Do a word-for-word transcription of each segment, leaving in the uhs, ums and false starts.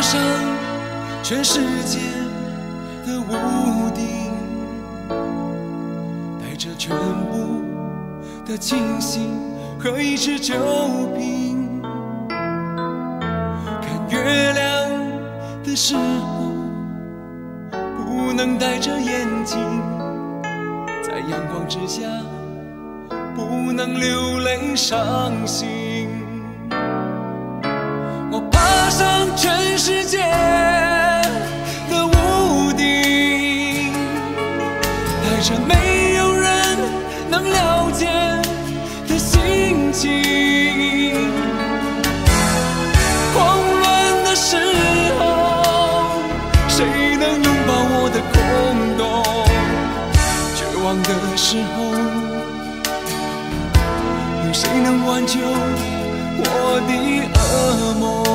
上全世界的屋顶，带着全部的清醒和一支酒瓶，看月亮的时候不能戴着眼镜，在阳光之下不能流泪伤心。我爬上全世界的屋顶，带着没有人能了解的心情。慌乱的时候，谁能拥抱我的空洞？绝望的时候，有谁能挽救我的噩梦？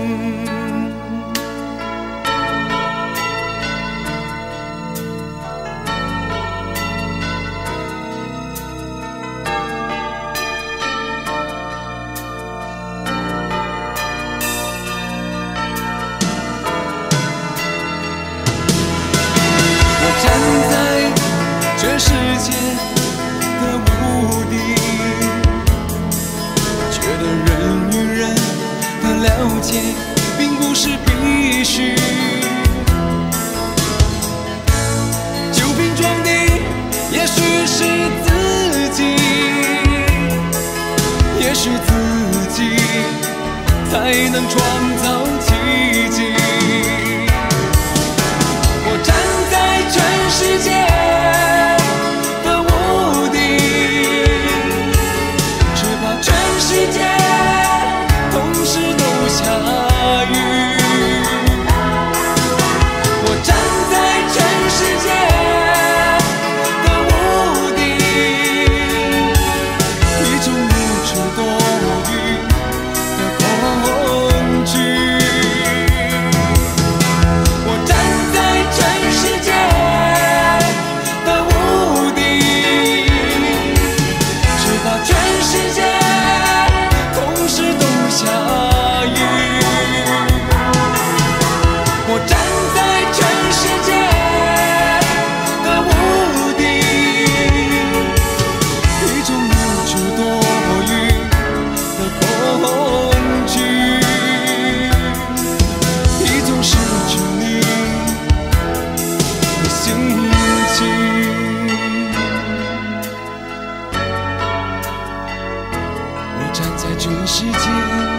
我站在全世界的屋顶，觉得人与人的了解并不是必须。酒瓶装的也许是自己，也许自己才能创造奇迹。我站在全世界的屋顶，只怕全世界同时都下雨。我站在全世界的屋顶，一种无处躲雨的恐惧。我站在全世界的屋顶，只怕全世界同时都下雨。我站在全世界的屋顶，一种无处躲雨的恐惧，一种失去你的心情。我站在全世界